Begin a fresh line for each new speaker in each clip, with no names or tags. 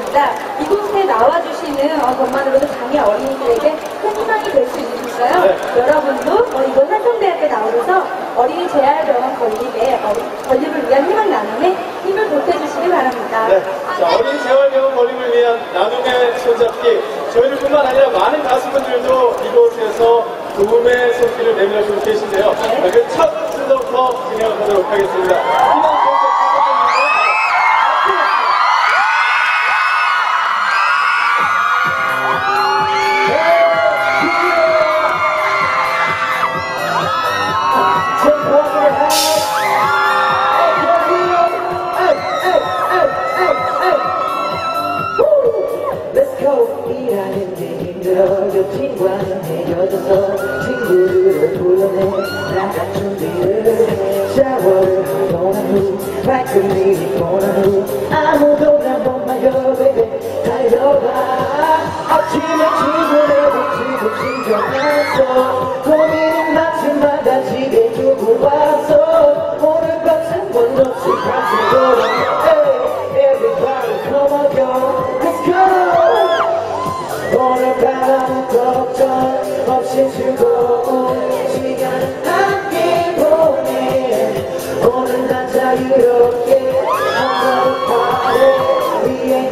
있습니다. 이곳에 나와주시는 것만으로도 장애 어린이들에게 큰 희망이 될 수 있으니까요.
네.
여러분도 이곳 한성대학교에 나오셔서 어린이 재활병원 건립을 위한 희망 나눔에 힘을 보태주시기 바랍니다.
네. 자, 어린이 재활병원 건립을 위한 나눔의 손잡기. 저희들 뿐만 아니라 많은 가수분들도 이곳에서 도움의 손길을 내밀어주고 계신데요.
네.
그 첫 순서부터 진행하도록 하겠습니다.
일하는 게 힘들어 친구와는 헤어져서 친구들을 불러내 나간 준비를 해 샤워를 하고 난 후 발끈을 입고 난 후 아무도 난 못 말려 baby 달려가 아침에 친구네 붙이고 챙겨놨어 고민은 많지마다 집에 두고 왔어 오늘 밤새 원 없이 같이 돌아 Everybody come on go Let's go 오늘 밤 걱정 없이 즐거운 시간 함께 보내 오늘 난 자유롭게 한가득 위에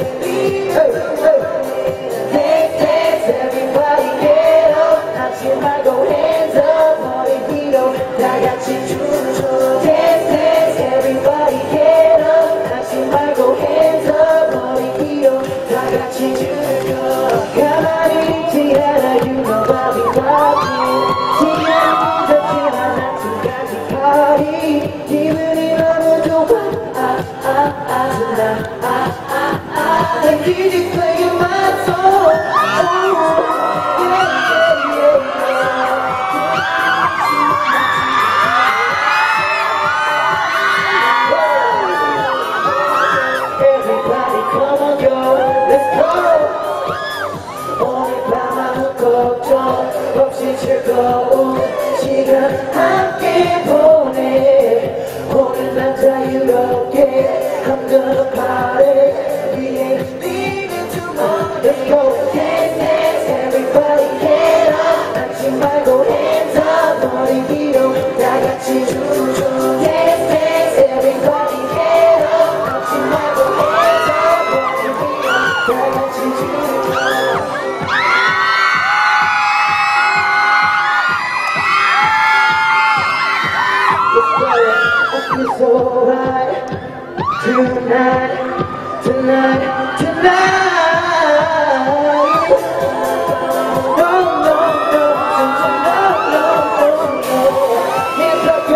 Dance dance everybody get up 하지 말고 hands up 머리 위로 다같이 춤춰 Dance dance everybody get up 하지 말고 hands up 머리 위로 다같이 춤춰 가만히 있지 않아 you know I'll be watching 시간이 늦지만 난 두 가지 party 기분이 너무 좋아 tonight The music playing my song Everybody come on go Let's go 오늘 밤 아무 걱정 없이 즐거운 시간 함께 보내 오늘 난 자유롭게 한가득 party We ain't leaving tomorrow Let's go dance dance everybody get up 앉지 말고 hands up 머리 위로 다같이 춤춰 Dance dance everybody get up 앉지 말고 hands up 머리 위로 다같이 춤춰 I feel so right tonight, tonight, tonight. No, no, no, no, no, no. Hands up,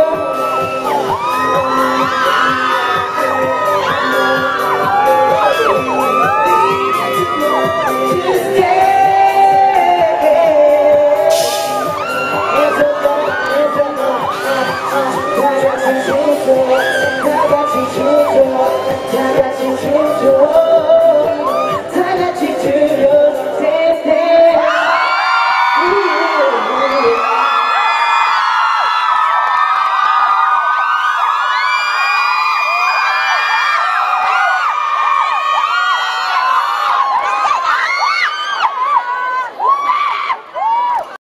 Just dance. Hands up, hands up,